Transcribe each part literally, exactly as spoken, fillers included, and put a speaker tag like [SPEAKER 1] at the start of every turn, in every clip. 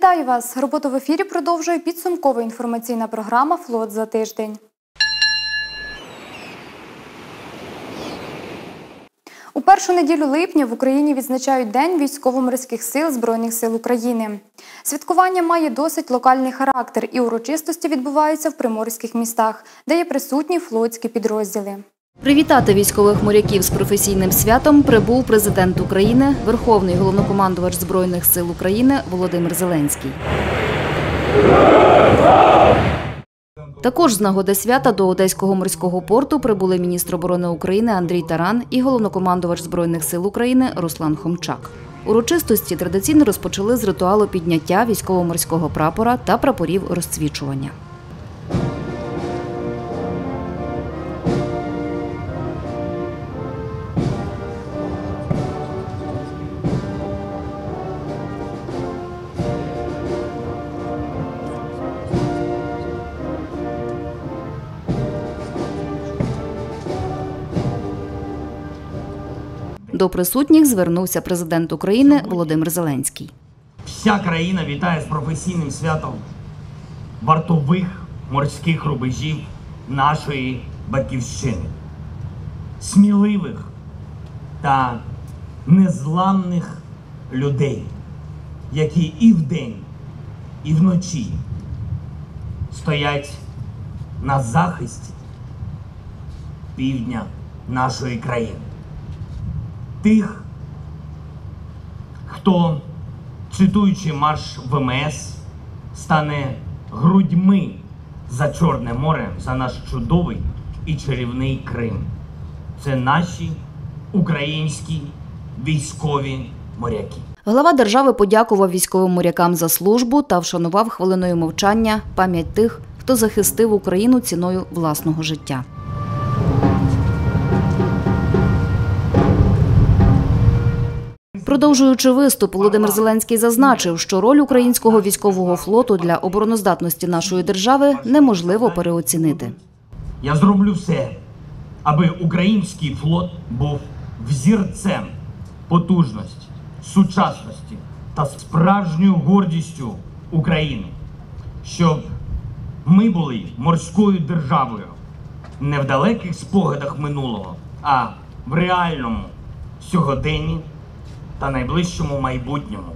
[SPEAKER 1] Вітаю вас! Роботу в ефірі продовжує підсумкова інформаційна програма «Флот за тиждень». У першу неділю липня в Україні відзначають День військово-морських сил Збройних сил України. Святкування має досить локальний характер і урочистості відбуваються в приморських містах, де є присутні флотські підрозділи.
[SPEAKER 2] Привітати військових моряків з професійним святом прибув президент України, Верховний головнокомандувач Збройних сил України Володимир Зеленський. Також з нагоди свята до Одеського морського порту прибули міністр оборони України Андрій Таран і головнокомандувач Збройних сил України Руслан Хомчак. Урочистості традиційно розпочали з ритуалу підняття військово-морського прапора та прапорів розцвічування. До присутніх звернувся президент України Володимир Зеленський.
[SPEAKER 3] Вся країна вітає з професійним святом вартових морських рубежів нашої батьківщини. Сміливих та незламних людей, які і вдень, і вночі стоять на захисті півдня нашої країни. Тих, хто, цитуючи марш В М С, стане грудьми за Чорне море, за наш чудовий і чарівний Крим. Це наші українські військові моряки.
[SPEAKER 2] Глава держави подякував військовим морякам за службу та вшанував хвилиною мовчання пам'ять тих, хто захистив Україну ціною власного життя. Продовжуючи виступ, Володимир Зеленський зазначив, що роль українського військового флоту для обороноздатності нашої держави неможливо переоцінити.
[SPEAKER 3] Я зроблю все, аби український флот був взірцем потужності, сучасності та справжньою гордістю України. Щоб ми були морською державою не в далеких спогадах минулого, а в реальному сьогоденні та найближчому майбутньому.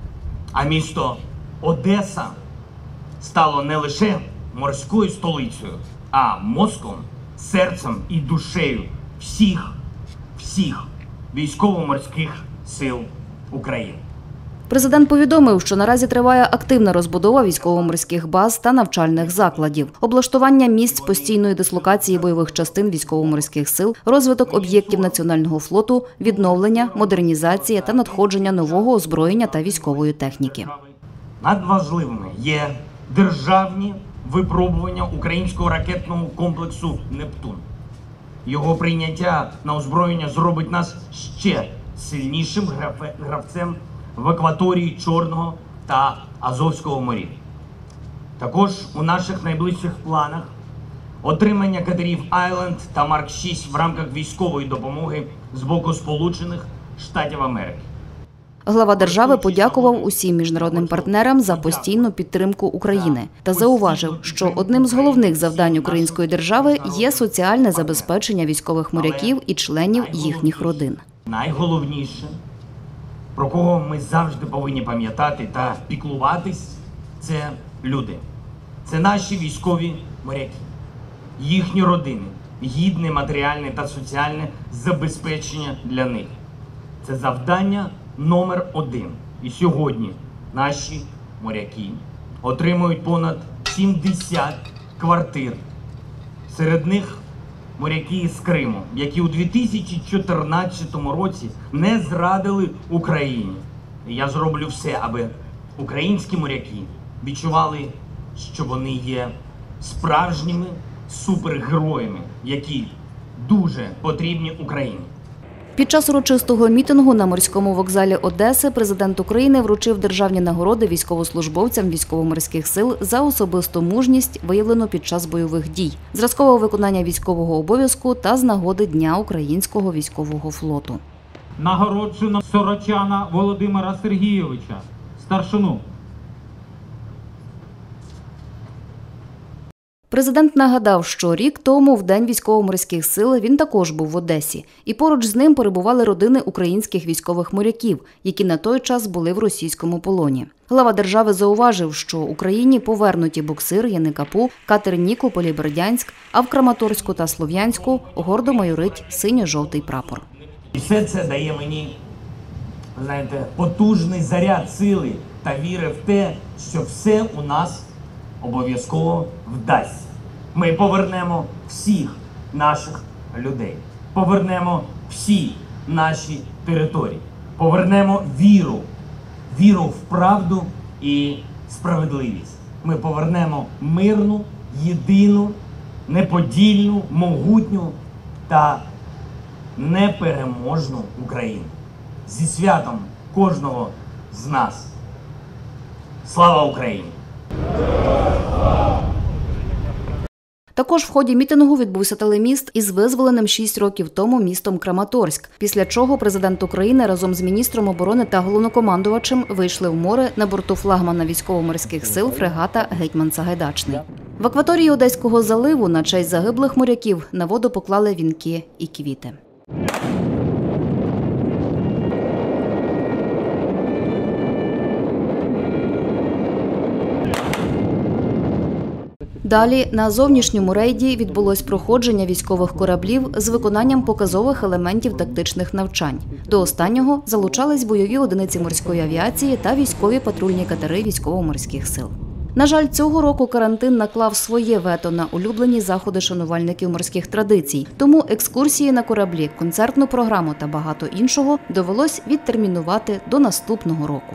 [SPEAKER 3] А місто Одеса стало не лише морською столицею, а мозком, серцем і душею всіх, всіх військово-морських сил України.
[SPEAKER 2] Президент повідомив, що наразі триває активна розбудова військово-морських баз та навчальних закладів, облаштування місць постійної дислокації бойових частин військово-морських сил, розвиток об'єктів національного флоту, відновлення, модернізація та надходження нового озброєння та військової техніки.
[SPEAKER 3] Надважливими є державні випробування українського ракетного комплексу «Нептун». Його прийняття на озброєння зробить нас ще сильнішим гравцем в акваторії Чорного та Азовського морів. Також у наших найближчих планах отримання катерів «Айленд» та Марк шість в рамках військової допомоги з боку Сполучених Штатів Америки.
[SPEAKER 2] Глава держави подякував усім міжнародним партнерам за постійну підтримку України та зауважив, що одним з головних завдань української держави є соціальне забезпечення військових моряків і членів їхніх родин.
[SPEAKER 3] Найголовніше, про кого ми завжди повинні пам'ятати та піклуватись, це люди. Це наші військові моряки, їхні родини, гідне матеріальне та соціальне забезпечення для них. Це завдання номер один. І сьогодні наші моряки отримують понад сімдесят квартир. Серед них моряки з Криму, які у дві тисячі чотирнадцятому році не зрадили Україні. І я зроблю все, аби українські моряки відчували, що вони є справжніми супергероями, які дуже потрібні Україні.
[SPEAKER 2] Під час урочистого мітингу на морському вокзалі Одеси президент України вручив державні нагороди військовослужбовцям військово-морських сил за особисту мужність, виявлену під час бойових дій, зразкове виконання військового обов'язку та з нагоди Дня українського військового флоту.
[SPEAKER 4] Нагороджено Сорочана Володимира Сергійовича, старшину,
[SPEAKER 2] Президент нагадав, що рік тому, в День військово-морських сил, він також був в Одесі. І поруч з ним перебували родини українських військових моряків, які на той час були в російському полоні. Глава держави зауважив, що Україні повернуті буксир, Яникапу, катер Нікополь, Бердянськ, а в Краматорську та Слов'янську гордо майорить синьо-жовтий прапор.
[SPEAKER 3] І все це дає мені, знаєте, потужний заряд сили та віри в те, що все у нас обов'язково вдасться. Ми повернемо всіх наших людей, повернемо всі наші території, повернемо віру, віру в правду і справедливість. Ми повернемо мирну, єдину, неподільну, могутню та непереможну Україну. Зі святом кожного з нас. Слава Україні!
[SPEAKER 2] Також в ході мітингу відбувся телеміст із визволеним шість років тому містом Краматорськ, після чого президент України разом з міністром оборони та головнокомандувачем вийшли в море на борту флагмана військово-морських сил фрегата «Гетьман Сагайдачний». В акваторії Одеського заливу на честь загиблих моряків на воду поклали вінки і квіти. Далі на зовнішньому рейді відбулось проходження військових кораблів з виконанням показових елементів тактичних навчань. До останнього залучались бойові одиниці морської авіації та військові патрульні катери військово-морських сил. На жаль, цього року карантин наклав своє вето на улюблені заходи шанувальників морських традицій, тому екскурсії на кораблі, концертну програму та багато іншого довелось відтермінувати до наступного року.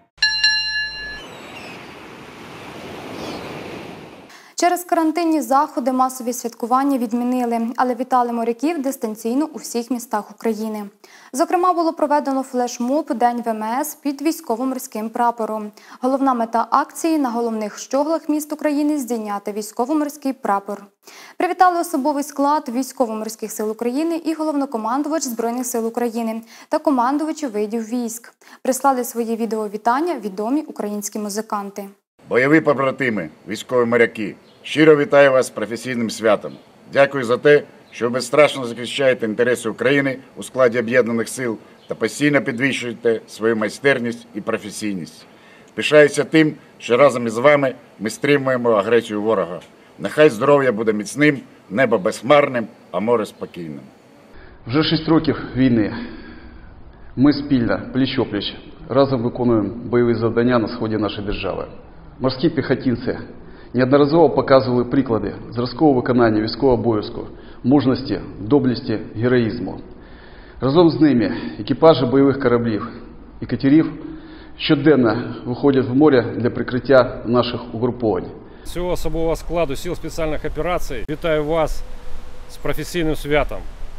[SPEAKER 1] Через карантинні заходи масові святкування відмінили, але вітали моряків дистанційно у всіх містах України. Зокрема, було проведено флешмоб «День ВМС» під військово-морським прапором. Головна мета акції – на головних щоглах міст України здійняти військово-морський прапор. Привітали особовий склад Військово-морських сил України і головнокомандувач Збройних сил України та командувачі видів військ. Прислали свої відеовітання відомі українські музиканти.
[SPEAKER 4] Бойові побратими, військові моряки, щиро вітаю вас з професійним святом. Дякую за те, що ви безстрашно захищаєте інтереси України у складі об'єднаних сил та постійно підвищуєте свою майстерність і професійність. Пишаюся тим, що разом із вами ми стримуємо агресію ворога. Нехай здоров'я буде міцним, небо безхмарним, а море спокійним.
[SPEAKER 5] Вже шість років війни. Ми спільно, пліч-о-пліч, разом виконуємо бойові завдання на сході нашої держави. Морські піхотинці неодноразово показували приклади зразкового виконання військового обов'язку, мужності, доблесті, героїзму. Разом з ними екіпажі бойових кораблів і катерів щоденно виходять в море для прикриття наших угруповань.
[SPEAKER 6] Всього особового складу Сил спеціальних операцій вітаю вас з професійним святом.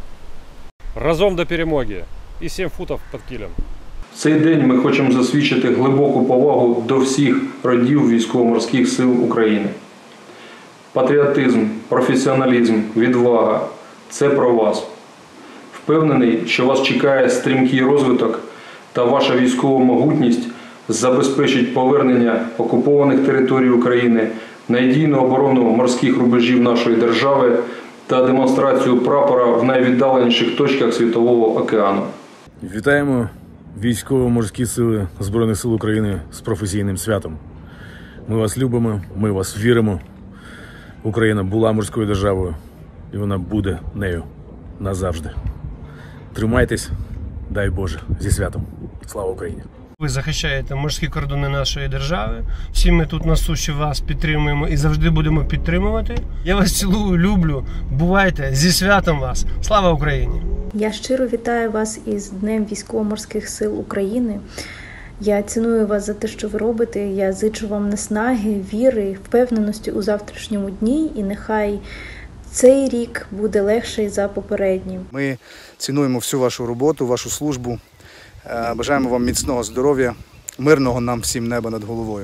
[SPEAKER 6] Разом до перемоги і сім футів під килем.
[SPEAKER 7] В цей день ми хочемо засвідчити глибоку повагу до всіх родів Військово-морських сил України. Патріотизм, професіоналізм, відвага – це про вас. Впевнений, що вас чекає стрімкий розвиток та ваша військова могутність забезпечить повернення окупованих територій України, надійну оборону морських рубежів нашої держави та демонстрацію прапора в найвіддаленіших точках Світового океану.
[SPEAKER 8] Вітаємо Військово-морські сили Збройних сил України з професійним святом. Ми вас любимо, ми вас віримо. Україна була морською державою, і вона буде нею назавжди. Тримайтесь, дай Боже, зі святом. Слава Україні!
[SPEAKER 9] Ви захищаєте морські кордони нашої держави. Всі ми тут на суші вас підтримуємо і завжди будемо підтримувати. Я вас цілую, люблю. Бувайте, зі святом вас. Слава Україні!
[SPEAKER 10] Я щиро вітаю вас із Днем Військово-морських сил України. Я ціную вас за те, що ви робите. Я зичу вам наснаги, віри, впевненості у завтрашньому дні. І нехай цей рік буде легший за попереднім.
[SPEAKER 11] Ми цінуємо всю вашу роботу, вашу службу. Бажаємо вам міцного здоров'я, мирного нам всім неба над головою.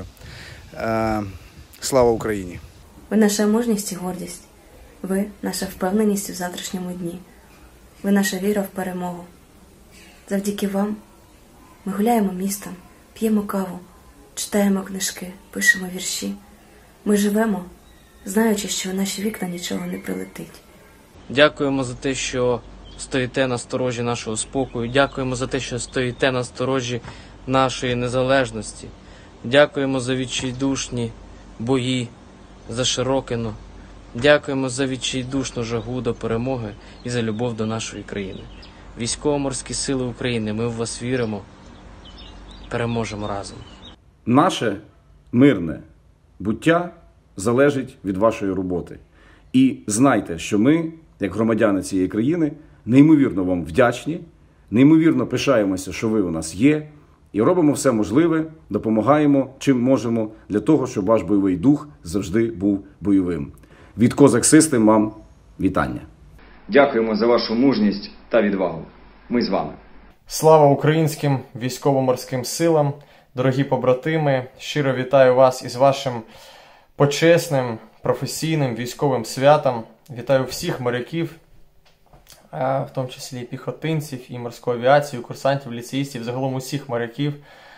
[SPEAKER 11] Слава Україні!
[SPEAKER 12] Ви наша мужність і гордість. Ви наша впевненість у завтрашньому дні. Ви наша віра в перемогу. Завдяки вам ми гуляємо містом, п'ємо каву, читаємо книжки, пишемо вірші. Ми живемо знаючи, що в наші вікна нічого не прилетить.
[SPEAKER 13] Дякуємо за те, що стоїте на сторожі нашого спокою. Дякуємо за те, що стоїте на сторожі нашої незалежності. Дякуємо за відчайдушні бої за Широкино. Дякуємо за відчайдушну жагу до перемоги і за любов до нашої країни. Військово-морські сили України, ми в вас віримо. Переможемо разом.
[SPEAKER 14] Наше мирне буття залежить від вашої роботи. І знайте, що ми, як громадяни цієї країни, неймовірно вам вдячні, неймовірно пишаємося, що ви у нас є, і робимо все можливе, допомагаємо, чим можемо, для того, щоб ваш бойовий дух завжди був бойовим. Від Козак Систем вам вітання.
[SPEAKER 15] Дякуємо за вашу мужність та відвагу. Ми з вами.
[SPEAKER 16] Слава українським військово-морським силам! Дорогі побратими, щиро вітаю вас із вашим почесним, професійним військовим святом. Вітаю всіх моряків, в тому числі і піхотинців, і морську авіацію, курсантів, ліцеїстів, загалом усіх моряків.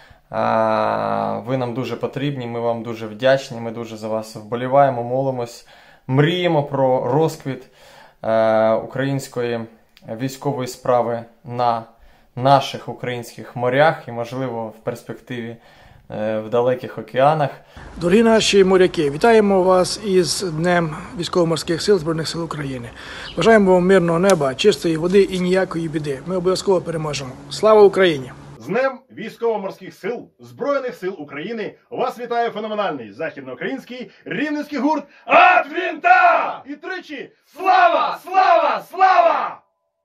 [SPEAKER 16] Ви нам дуже потрібні, ми вам дуже вдячні, ми дуже за вас вболіваємо, молимось, мріємо про розквіт української військової справи на наших українських морях і, можливо, в перспективі в далеких океанах.
[SPEAKER 17] Дорогі наші моряки, вітаємо вас із Днем Військово-морських сил Збройних сил України. Бажаємо вам мирного неба, чистої води і ніякої біди. Ми обов'язково переможемо. Слава Україні!
[SPEAKER 18] З Днем Військово-морських сил Збройних сил України вас вітає феноменальний західноукраїнський рівненський гурт «Ад Вінта!» І тричі «Слава! Слава! Слава!»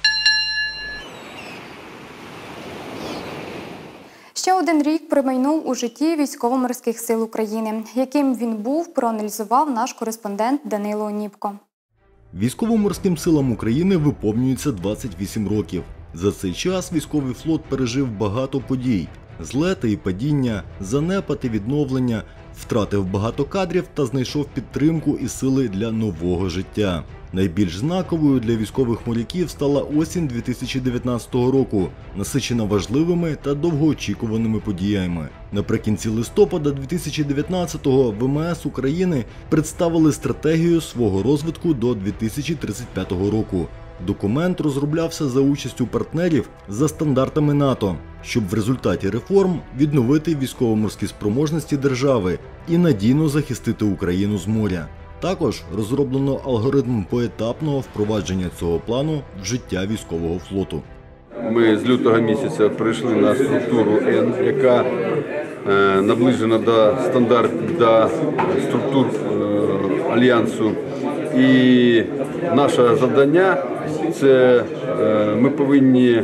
[SPEAKER 1] Ще один рік промайнув у житті Військово-морських сил України. Яким він був, проаналізував наш кореспондент Данило Оніпко.
[SPEAKER 19] Військово-морським силам України виповнюється двадцять вісім років. За цей час військовий флот пережив багато подій – злети і падіння, занепад і відновлення, втратив багато кадрів та знайшов підтримку і сили для нового життя. Найбільш знаковою для військових моряків стала осінь дві тисячі дев'ятнадцятого року, насичена важливими та довгоочікуваними подіями. Наприкінці листопада дві тисячі дев'ятнадцятого ВМС України представили стратегію свого розвитку до дві тисячі тридцять п'ятого року. Документ розроблявся за участю партнерів за стандартами НАТО, щоб в результаті реформ відновити військово-морські спроможності держави і надійно захистити Україну з моря. Також розроблено алгоритм поетапного впровадження цього плану в життя військового флоту.
[SPEAKER 20] Ми з лютого місяця перейшли на структуру Н, яка е, наближена до стандартів, до структур е, Альянсу. І наше завдання – це е, ми повинні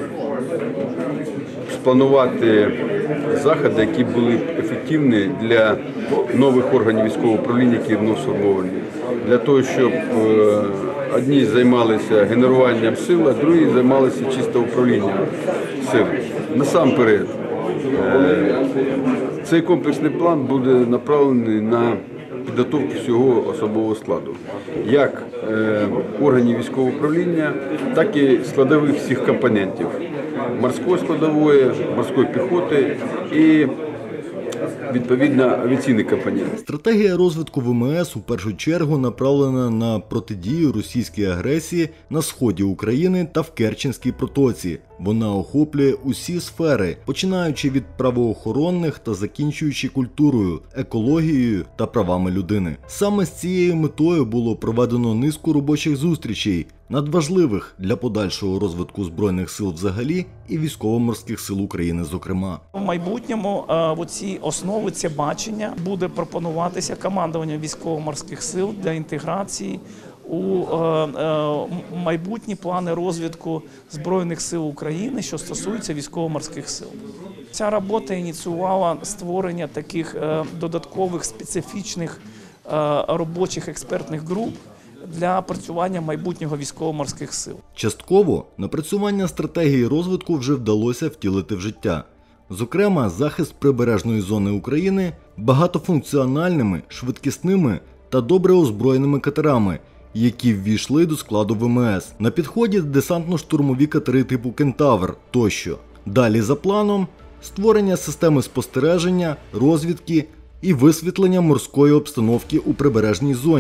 [SPEAKER 20] спланувати заходи, які були б ефективні для нових органів військового управління, які вновь сформовані. Для того, щоб е, одні займалися генеруванням сил, а другі займалися чисто управлінням сил. Насамперед, е, цей комплексний план буде направлений на підготовку всього особового складу, як е, органів військового управління, так і складових всіх компонентів морської складової, морської піхоти і відповідно авіаційний компонент.
[SPEAKER 19] Стратегія розвитку ВМС у першу чергу направлена на протидію російській агресії на сході України та в Керченській протоці. Вона охоплює усі сфери, починаючи від правоохоронних та закінчуючи культурою, екологією та правами людини. Саме з цією метою було проведено низку робочих зустрічей, надважливих для подальшого розвитку Збройних сил взагалі і Військово-морських сил України зокрема.
[SPEAKER 21] В майбутньому в ці основи, це бачення буде пропонуватися командуванням Військово-морських сил для інтеграції у майбутні плани розвитку Збройних сил України, що стосується Військово-морських сил. Ця робота ініціювала створення таких додаткових специфічних робочих експертних груп для опрацювання майбутнього військово-морських сил.
[SPEAKER 19] Частково напрацювання стратегії розвитку вже вдалося втілити в життя. Зокрема, захист прибережної зони України багатофункціональними, швидкісними та добре озброєними катерами, які ввійшли до складу ВМС. На підході десантно-штурмові катери типу «Кентавр» тощо. Далі за планом – створення системи спостереження, розвідки і висвітлення морської обстановки у прибережній зоні,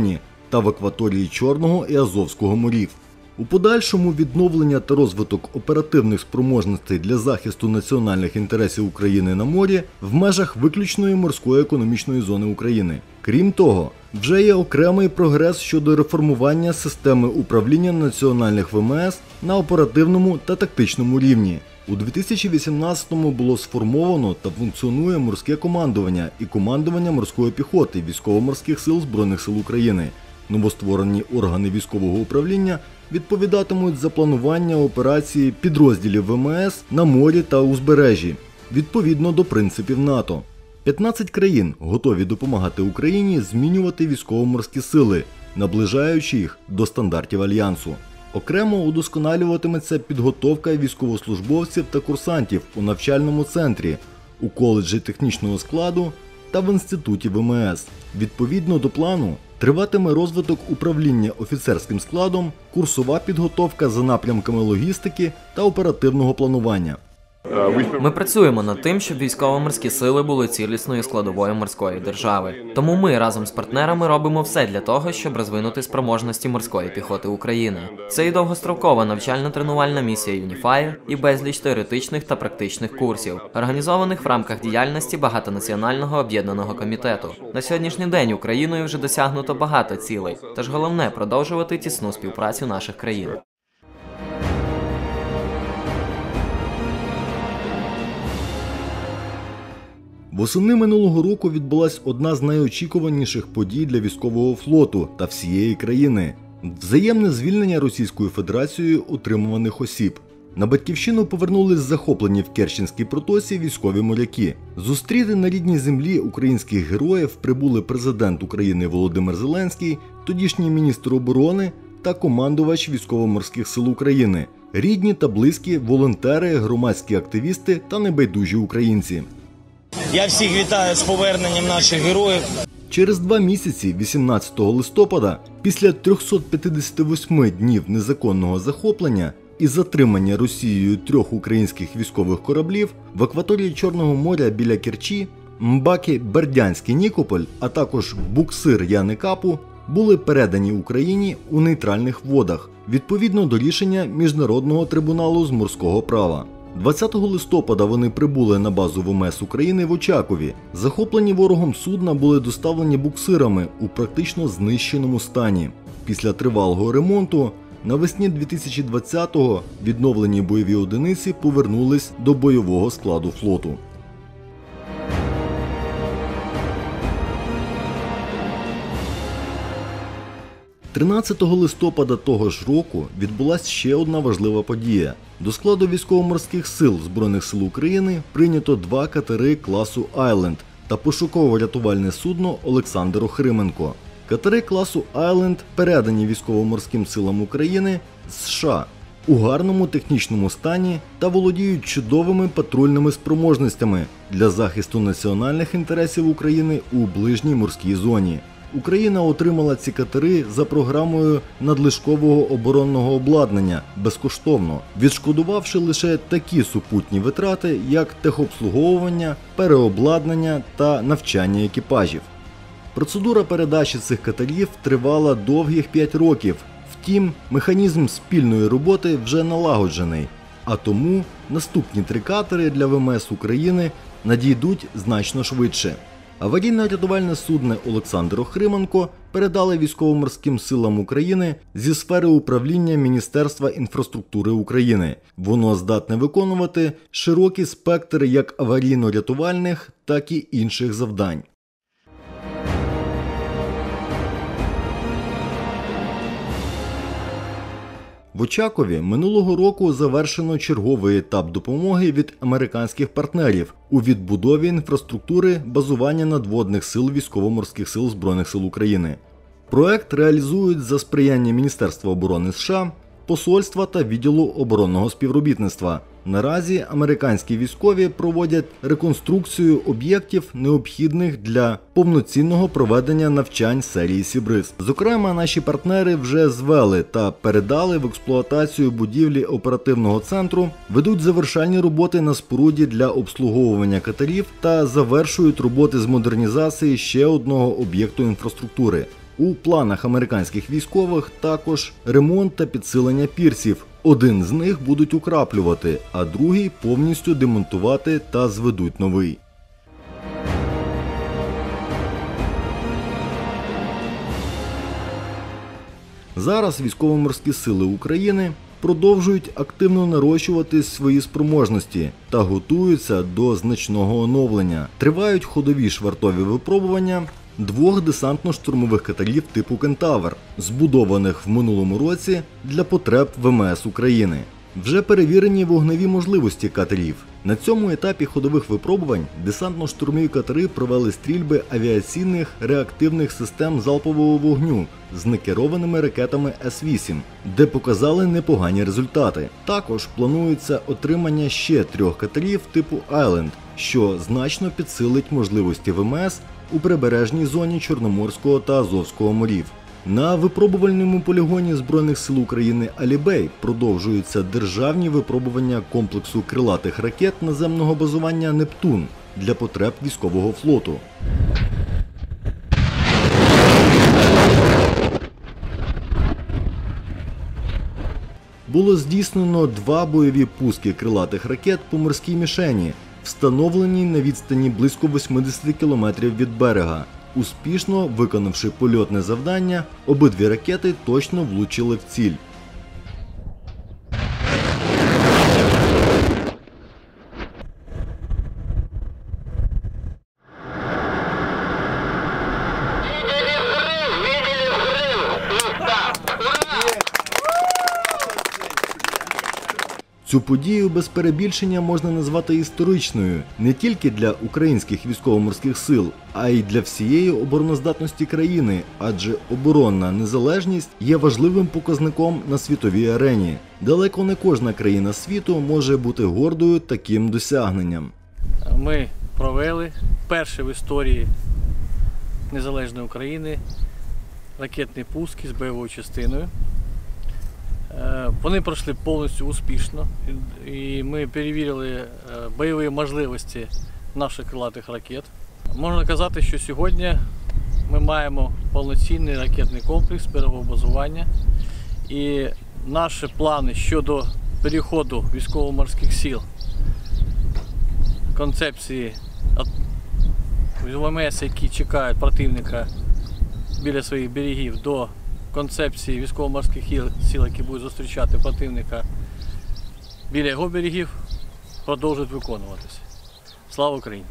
[SPEAKER 19] та в акваторії Чорного і Азовського морів. У подальшому відновлення та розвиток оперативних спроможностей для захисту національних інтересів України на морі в межах виключної морської економічної зони України. Крім того, вже є окремий прогрес щодо реформування системи управління національних ВМС на оперативному та тактичному рівні. У дві тисячі вісімнадцятому було сформовано та функціонує морське командування і командування морської піхоти Військово-морських сил Збройних сил України. Новостворені органи військового управління відповідатимуть за планування операції підрозділів ВМС на морі та узбережжі, відповідно до принципів НАТО. п'ятнадцять країн готові допомагати Україні змінювати військово-морські сили, наближаючи їх до стандартів Альянсу. Окремо удосконалюватиметься підготовка військовослужбовців та курсантів у навчальному центрі, у коледжі технічного складу та в інституті ВМС. Відповідно до плану, триватиме розвиток управління офіцерським складом, курсова підготовка за напрямками логістики та оперативного планування.
[SPEAKER 3] Ми працюємо над тим, щоб військово-морські сили були цілісною складовою морської держави. Тому ми разом з партнерами робимо все для того, щоб розвинути спроможності морської піхоти України. Це і довгострокова навчально-тренувальна місія Unifier, і безліч теоретичних та практичних курсів, організованих в рамках діяльності багатонаціонального об'єднаного комітету. На сьогоднішній день Україною вже досягнуто багато цілей, тож головне – продовжувати тісну співпрацю наших країн.
[SPEAKER 19] Восени минулого року відбулась одна з найочікуваніших подій для військового флоту та всієї країни – взаємне звільнення Російською Федерацією утримуваних осіб. На батьківщину повернулись захоплені в Керченській протоці військові моряки. Зустріти на рідній землі українських героїв прибули президент України Володимир Зеленський, тодішній міністр оборони та командувач Військово-морських сил України, рідні та близькі, волонтери, громадські активісти та небайдужі українці.
[SPEAKER 22] Я всіх вітаю з поверненням наших героїв.
[SPEAKER 19] Через два місяці, вісімнадцятого листопада, після трьохсот п'ятдесят восьми днів незаконного захоплення і затримання Росією трьох українських військових кораблів, в акваторії Чорного моря біля Керчі, Мбакі, Бердянський, Нікополь, а також буксир Яни Капу були передані Україні у нейтральних водах, відповідно до рішення Міжнародного трибуналу з морського права. двадцятого листопада вони прибули на базу ВМС України в Очакові. Захоплені ворогом судна були доставлені буксирами у практично знищеному стані. Після тривалого ремонту навесні дві тисячі двадцятого відновлені бойові одиниці повернулись до бойового складу флоту. тринадцятого листопада того ж року відбулася ще одна важлива подія. До складу військово-морських сил Збройних сил України прийнято два катери класу «Айленд» та пошуково-рятувальне судно «Олександр Охрименко». Катери класу «Айленд» передані військово-морським силам України з США у гарному технічному стані та володіють чудовими патрульними спроможностями для захисту національних інтересів України у ближній морській зоні. Україна отримала ці катери за програмою надлишкового оборонного обладнання безкоштовно, відшкодувавши лише такі супутні витрати, як техобслуговування, переобладнання та навчання екіпажів. Процедура передачі цих катерів тривала довгих п'ять років, втім, механізм спільної роботи вже налагоджений, а тому наступні три катери для ВМС України надійдуть значно швидше. Аварійно-рятувальне судно «Олександр Охрименко» передали військово-морським силам України зі сфери управління Міністерства інфраструктури України. Воно здатне виконувати широкий спектр як аварійно-рятувальних, так і інших завдань. В Очакові минулого року завершено черговий етап допомоги від американських партнерів у відбудові інфраструктури базування надводних сил Військово-морських сил Збройних сил України. Проект реалізують за сприяння Міністерства оборони США, посольства та відділу оборонного співробітництва. Наразі американські військові проводять реконструкцію об'єктів, необхідних для повноцінного проведення навчань серії «Сібриз». Зокрема, наші партнери вже звели та передали в експлуатацію будівлі оперативного центру, ведуть завершальні роботи на споруді для обслуговування катерів та завершують роботи з модернізації ще одного об'єкту інфраструктури. У планах американських військових також ремонт та підсилення пірсів. Один з них будуть украплювати, а другий повністю демонтувати та зведуть новий. Зараз військово-морські сили України продовжують активно нарощувати свої спроможності та готуються до значного оновлення. Тривають ходові швартові випробування двох десантно-штурмових катерів типу «Кентавр», збудованих в минулому році для потреб ВМС України. Вже перевірені вогневі можливості катерів. На цьому етапі ходових випробувань десантно-штурмові катери провели стрільби авіаційних реактивних систем залпового вогню з некерованими ракетами С вісім, де показали непогані результати. Також планується отримання ще трьох катерів типу «Айленд», що значно підсилить можливості ВМС у прибережній зоні Чорноморського та Азовського морів. На випробувальному полігоні Збройних сил України «Алібей» продовжуються державні випробування комплексу крилатих ракет наземного базування «Нептун» для потреб військового флоту. Було здійснено два бойові пуски крилатих ракет по морській мішені, встановленій на відстані близько вісімдесят кілометрів від берега. Успішно виконавши польотне завдання, обидві ракети точно влучили в ціль. Цю подію без перебільшення можна назвати історичною не тільки для українських військово-морських сил, а й для всієї обороноздатності країни, адже оборонна незалежність є важливим показником на світовій арені. Далеко не кожна країна світу може бути гордою таким досягненням.
[SPEAKER 2] Ми провели перший в історії незалежної України ракетні пуски з бойовою частиною. Вони пройшли повністю успішно, і ми перевірили бойові можливості наших крилатих ракет. Можна казати, що сьогодні ми маємо повноцінний ракетний комплекс берегового базування, і наші плани щодо переходу військово-морських сил, концепції ВМС, які чекають противника біля своїх берегів, до концепції військово-морських сил, які будуть зустрічати противника біля його берегів, продовжують виконуватися. Слава Україні!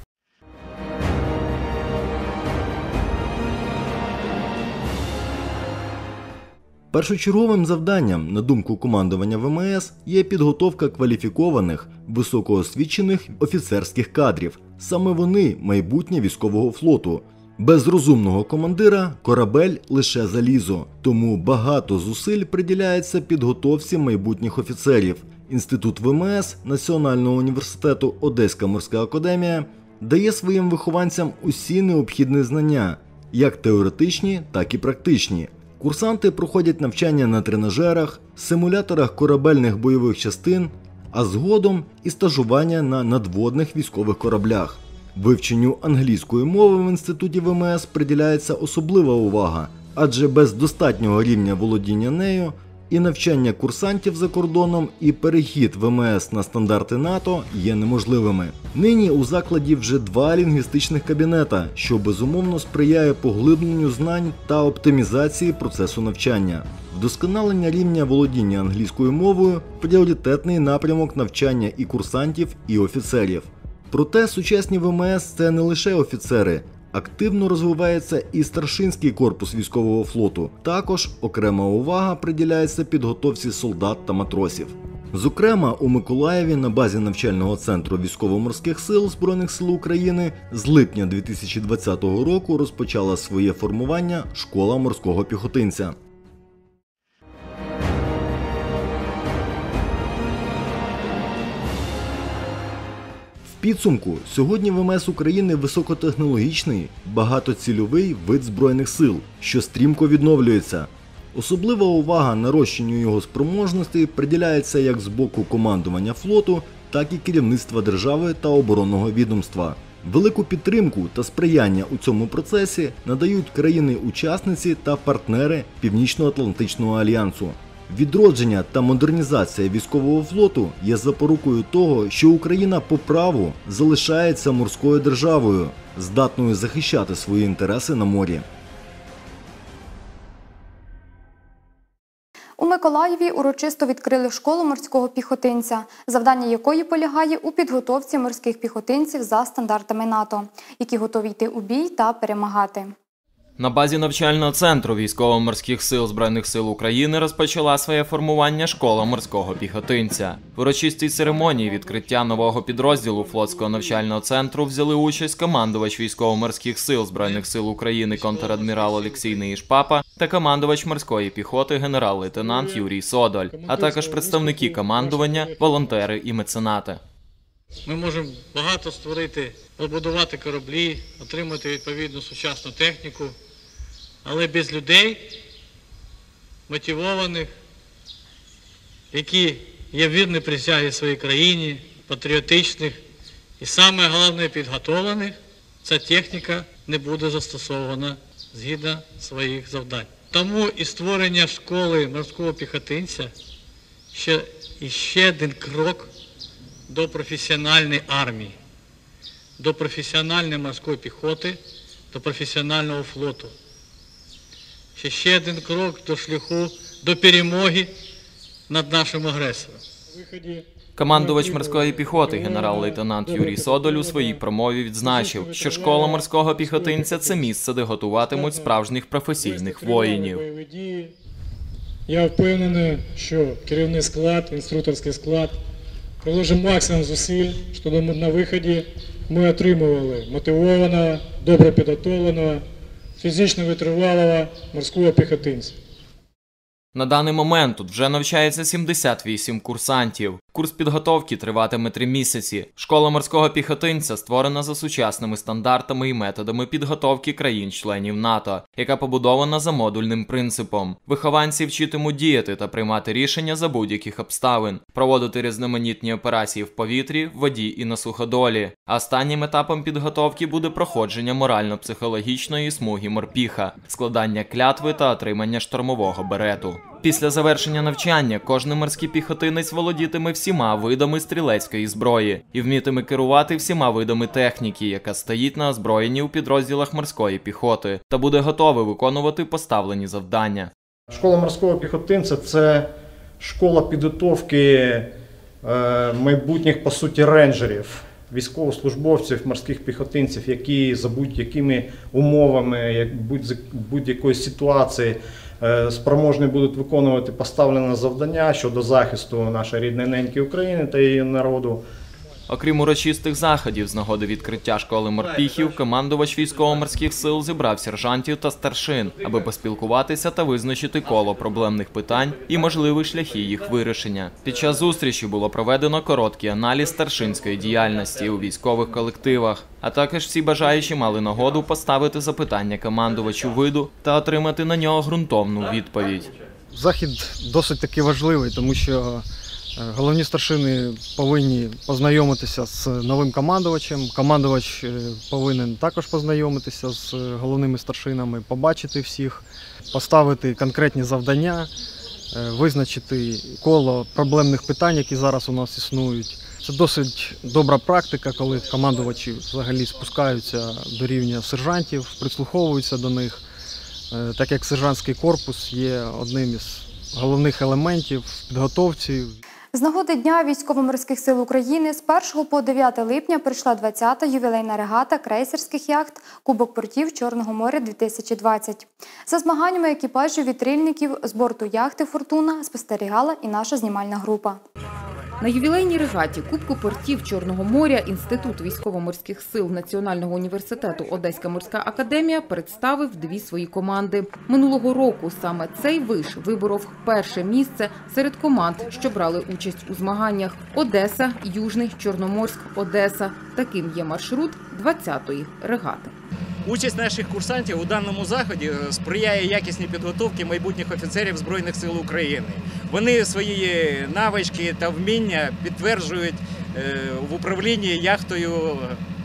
[SPEAKER 19] Першочерговим завданням, на думку командування ВМС, є підготовка кваліфікованих, високоосвічених офіцерських кадрів. Саме вони – майбутнє військового флоту. Без розумного командира корабель – лише залізо, тому багато зусиль приділяється підготовці майбутніх офіцерів. Інститут ВМС Національного університету Одеська морська академія дає своїм вихованцям усі необхідні знання, як теоретичні, так і практичні. Курсанти проходять навчання на тренажерах, симуляторах корабельних бойових частин, а згодом і стажування на надводних військових кораблях. Вивченню англійської мови в інституті ВМС приділяється особлива увага, адже без достатнього рівня володіння нею і навчання курсантів за кордоном, і перехід ВМС на стандарти НАТО є неможливими. Нині у закладі вже два лінгвістичних кабінета, що безумовно сприяє поглибленню знань та оптимізації процесу навчання. Вдосконалення рівня володіння англійською мовою – пріоритетний напрямок навчання і курсантів, і офіцерів. Проте сучасні ВМС – це не лише офіцери. Активно розвивається і старшинський корпус військового флоту. Також окрема увага приділяється підготовці солдат та матросів. Зокрема, у Миколаєві на базі навчального центру військово-морських сил Збройних сил України з липня дві тисячі двадцятого року розпочала своє формування школа морського піхотинця. В підсумку, сьогодні ВМС України високотехнологічний, багатоцільовий вид Збройних сил, що стрімко відновлюється. Особлива увага нарощенню його спроможностей приділяється як з боку командування флоту, так і керівництва держави та оборонного відомства. Велику підтримку та сприяння у цьому процесі надають країни-учасниці та партнери Північно-Атлантичного альянсу. Відродження та модернізація військового флоту є запорукою того, що Україна по праву залишається морською державою, здатною захищати свої інтереси на морі.
[SPEAKER 1] У Миколаєві урочисто відкрили школу морського піхотинця, завдання якої полягає у підготовці морських піхотинців за стандартами НАТО, які готові йти у бій та перемагати.
[SPEAKER 3] На базі навчального центру Військово-морських сил Збройних сил України розпочала своє формування школа морського піхотинця. В урочистій церемонії відкриття нового підрозділу флотського навчального центру взяли участь командувач Військово-морських сил Збройних сил України контр-адмірал Олексій Неїшпапа та командувач морської піхоти генерал-лейтенант Юрій Содоль, а також представники командування, волонтери і меценати.
[SPEAKER 2] Ми можемо багато створити, побудувати кораблі, отримати відповідну сучасну техніку, але без людей, мотивованих, які є вірні присязі своїй країні, патріотичних і, саме головне, підготовлених, ця техніка не буде застосована згідно своїх завдань. Тому і створення школи морського піхотинця ще, і ще один крок до професіональної армії, до професіональної морської піхоти, до професіонального флоту. Ще ще один крок до шляху, до перемоги над нашим агресором.
[SPEAKER 3] Командувач морської піхоти генерал-лейтенант Юрій Содоль у своїй промові відзначив, що школа морського піхотинця – це місце, де готуватимуть справжніх професійних воїнів.
[SPEAKER 4] Я впевнений, що керівний склад, інструкторський склад приложимо максимум зусиль, щоб на виході ми отримували мотивованого, добре підготовленого, фізично витривалого морського піхотинця.
[SPEAKER 3] На даний момент тут вже навчається сімдесят вісім курсантів. Курс підготовки триватиме три місяці. Школа морського піхотинця створена за сучасними стандартами і методами підготовки країн-членів НАТО, яка побудована за модульним принципом. Вихованці вчитимуть діяти та приймати рішення за будь-яких обставин, проводити різноманітні операції в повітрі, в воді і на суходолі. А останнім етапом підготовки буде проходження морально-психологічної смуги морпіха, складання клятви та отримання штурмового берету. Після завершення навчання кожен морський піхотинець володітиме всіма видами стрілецької зброї і вмітиме керувати всіма видами техніки, яка стоїть на озброєнні у підрозділах морської піхоти, та буде готовий виконувати поставлені завдання.
[SPEAKER 5] Школа морського піхотинця – це школа підготовки е, майбутніх, по суті, рейнджерів, військовослужбовців, морських піхотинців, які за будь-якими умовами, будь-якої ситуації спроможні будуть виконувати поставлене завдання щодо захисту нашої рідної неньки України та її народу.
[SPEAKER 3] Окрім урочистих заходів з нагоди відкриття школи морпіхів, командувач військово-морських сил зібрав сержантів та старшин, аби поспілкуватися та визначити коло проблемних питань і можливі шляхи їх вирішення. Під час зустрічі було проведено короткий аналіз старшинської діяльності у військових колективах, а також всі бажаючі мали нагоду поставити запитання командувачу виду та отримати на нього ґрунтовну відповідь.
[SPEAKER 23] Захід досить таки важливий, тому що головні старшини повинні познайомитися з новим командувачем, командувач повинен також познайомитися з головними старшинами, побачити всіх, поставити конкретні завдання, визначити коло проблемних питань, які зараз у нас існують. Це досить добра практика, коли командувачі взагалі спускаються до рівня сержантів, прислуховуються до них, так як сержантський корпус є одним із головних елементів в підготовці.
[SPEAKER 1] З нагоди Дня Військово-морських сил України з першого по дев'яте липня прийшла двадцята ювілейна регата крейсерських яхт «Кубок портів Чорного моря дві тисячі двадцять». За змаганнями екіпажів вітрильників з борту яхти «Фортуна» спостерігала і наша знімальна група.
[SPEAKER 24] На ювілейній регаті Кубку портів Чорного моря Інститут військово-морських сил Національного університету Одеська морська академія представив дві свої команди. Минулого року саме цей виш виборов перше місце серед команд, що брали участь у змаганнях – Одеса, Южний, Чорноморськ, Одеса. Таким є маршрут двадцятої регати.
[SPEAKER 25] Участь наших курсантів у даному заході сприяє якісній підготовці майбутніх офіцерів Збройних сил України. Вони свої навички та вміння підтверджують в управлінні яхтою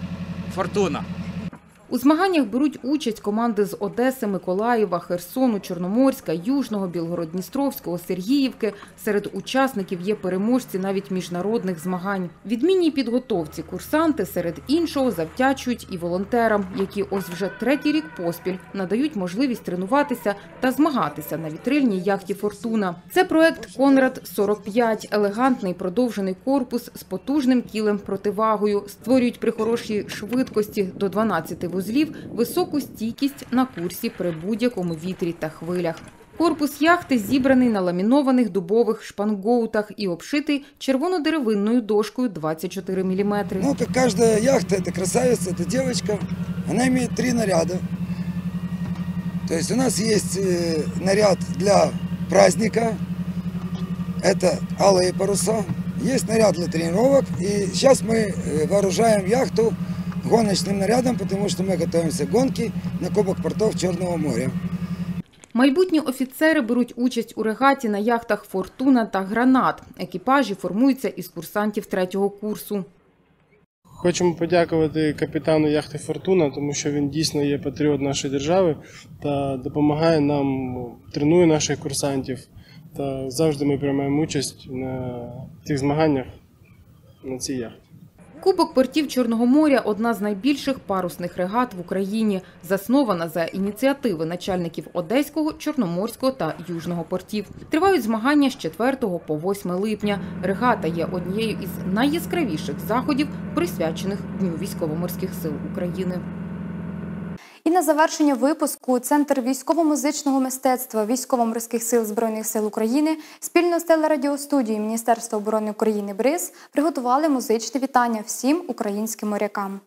[SPEAKER 25] «Фортуна».
[SPEAKER 24] У змаганнях беруть участь команди з Одеси, Миколаєва, Херсону, Чорноморська, Южного, Білгород-Дністровського, Сергіївки. Серед учасників є переможці навіть міжнародних змагань. Відмінній підготовці курсанти серед іншого завдячують і волонтерам, які ось вже третій рік поспіль надають можливість тренуватися та змагатися на вітрильній яхті «Фортуна». Це проект «Конрад сорок п'ять» – елегантний продовжений корпус з потужним кілем противагою. Створюють при хорошій швидкості до дванадцяти вузлів високу стійкість на курсі при будь-якому вітрі та хвилях. Корпус яхти зібраний на ламінованих дубових шпангоутах і обшитий червонодеревинною дошкою двадцять чотири міліметри.
[SPEAKER 6] Ну, как каждая яхта, это красавица, это девочка. Она имеет три наряда. То есть у нас есть наряд для праздника, это алые паруса. Есть наряд для тренировок. И сейчас мы вооружаем яхту гоночным нарядом, потому что мы готовимся к гонке на Кубок портов Черного моря.
[SPEAKER 24] Майбутні офіцери беруть участь у регаті на яхтах «Фортуна» та «Гранат». Екіпажі формуються із курсантів третього курсу.
[SPEAKER 7] Хочемо подякувати капітану яхти «Фортуна», тому що він дійсно є патріот нашої держави та допомагає нам, тренує наших курсантів. Та завжди ми приймаємо участь на тих змаганнях на цій яхті.
[SPEAKER 24] Кубок портів Чорного моря – одна з найбільших парусних регат в Україні, заснована за ініціативи начальників Одеського, Чорноморського та Южного портів. Тривають змагання з четвертого по восьме липня. Регата є однією із найяскравіших заходів, присвячених Дню військово-морських сил України.
[SPEAKER 1] І на завершення випуску Центр військово-музичного мистецтва Військово-морських сил Збройних сил України спільно з телерадіостудією Міністерства оборони України «Бриз» приготували музичне вітання всім українським морякам.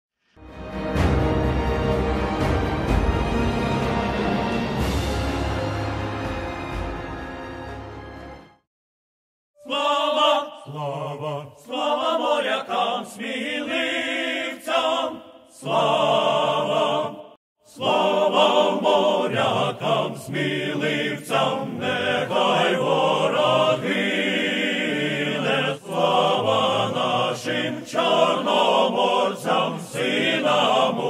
[SPEAKER 8] Слава, слава, слава морякам, сміливцям, слава, слава морякам, сміливцям, нехай вороги не слава нашим чорноморцям, синам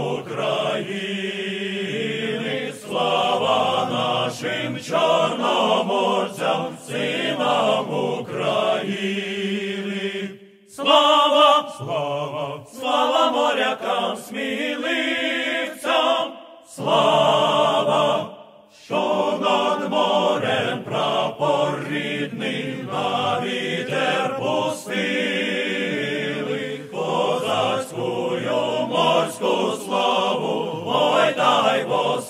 [SPEAKER 8] України, слава нашим чорноморцям, синам України. Слава, слава, слава морякам, сміливцям, слава, що над морем прапор рідний на вітер пустили, козацькую морську славу, ой, дай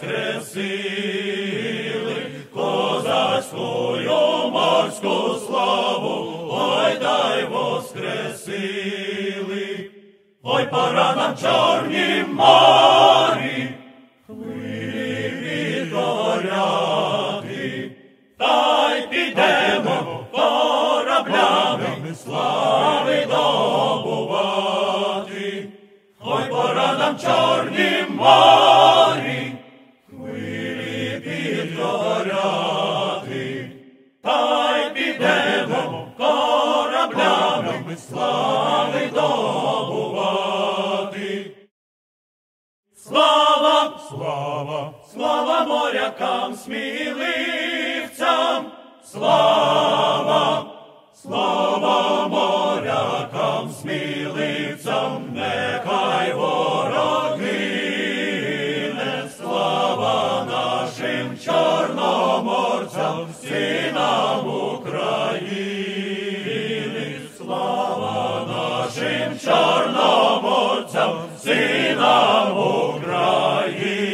[SPEAKER 8] воскресили, козацькую морську славу, ой, дай воскресили. Ой, пора нам чорнім морі хвилі відгоряти, та й підемо кораблями слави добувати. Ой, пора нам чорнім морі хвилі відгоряти, та й підемо кораблями слави добувати. Слава, слава, слава морякам, сміливцям, слава, слава морякам, сміливцям, нехай вороги не слава нашим чорноморцям, синам України, слава нашим чорноморцям, синам України.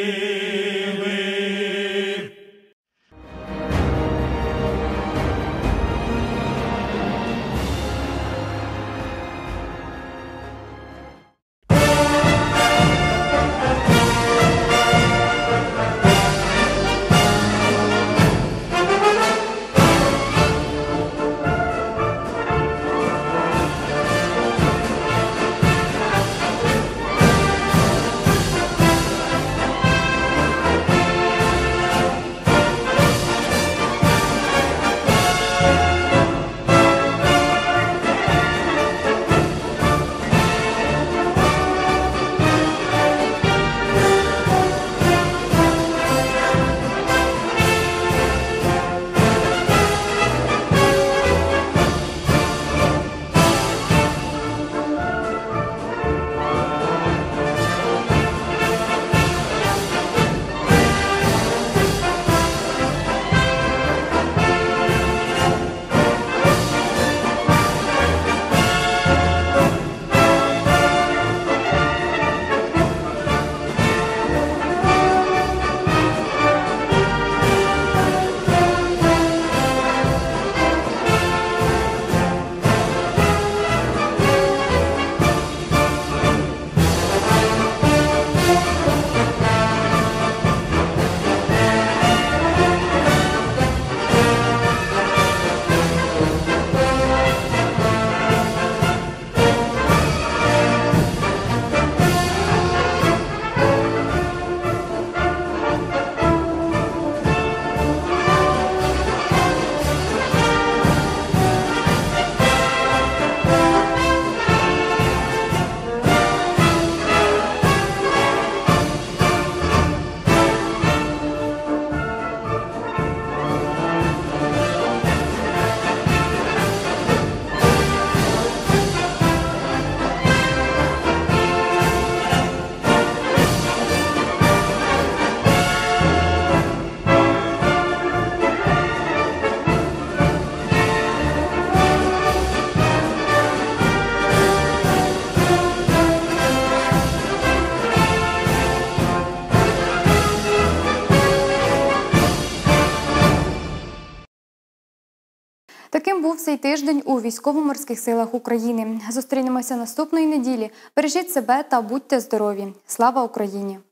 [SPEAKER 1] Таким був цей тиждень у Військово-морських силах України. Зустрінемося наступної неділі. Бережіть себе та будьте здорові. Слава Україні!